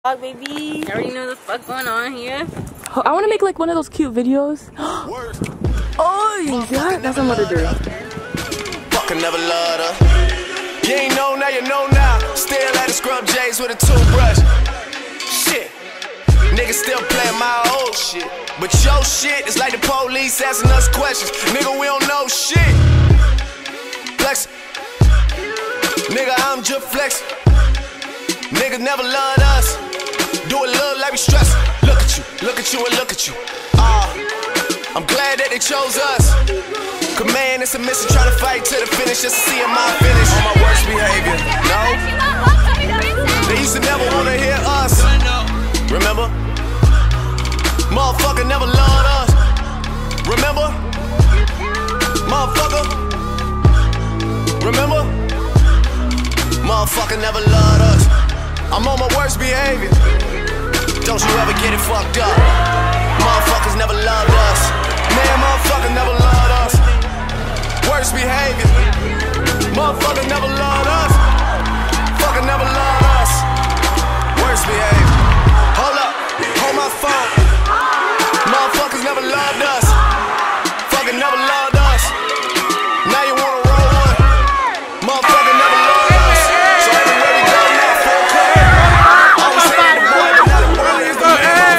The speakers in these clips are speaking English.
Baby, you already know the fuck going on here. I want to make like one of those cute videos. Oh, yeah, that's what I'm gonna do. Fucking never loved her. You ain't know now, you know now. Still at the scrub J's with a toothbrush. Shit, niggas still playing my old shit. But your shit is like the police asking us questions. Nigga, we don't know shit. Flex. Nigga, I'm just flexing. Niggas never loved us. Do it look like we stress. Look at you, and look at you. I'm glad that they chose us. Cause man, it's a mission trying to fight to the finish just to see my finish. On my worst behavior, no. They used to never wanna hear us. Remember? Motherfucker never loved us. Remember? Motherfucker. Remember? Motherfucker never loved us. I'm on my worst behavior. Don't you ever get it fucked up. Motherfuckers never loved us. Man, motherfucker never loved us. Worst behavior. Motherfucker never loved us. Fucker never loved us. Worst behavior. Hold up, hold my phone. Motherfuckers never loved us. Fucking never loved us. Now you wanna roll one. Motherfucker never loved us. So everywhere we go now, full clip. Always saying the boy, but now the boy is the man.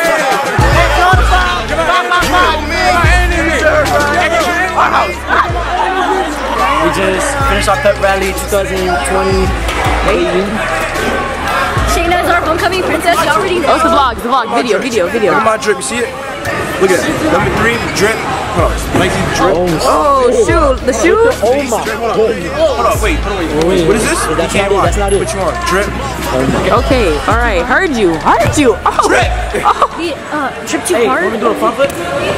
We just finished our pep rally 2020. Shayna is our homecoming princess. You already know. Oh, it's a vlog, video. Look at my drip, you see it? Look at it. Number 3, drip. Hold on. 19 drip. Oh, shoot, the shoe? Oh my. Hold on, wait. What is this? That's not it. What you want? Drip. Okay, alright, heard you. Oh. Drip! Trip too hard. Want me to do a front flip?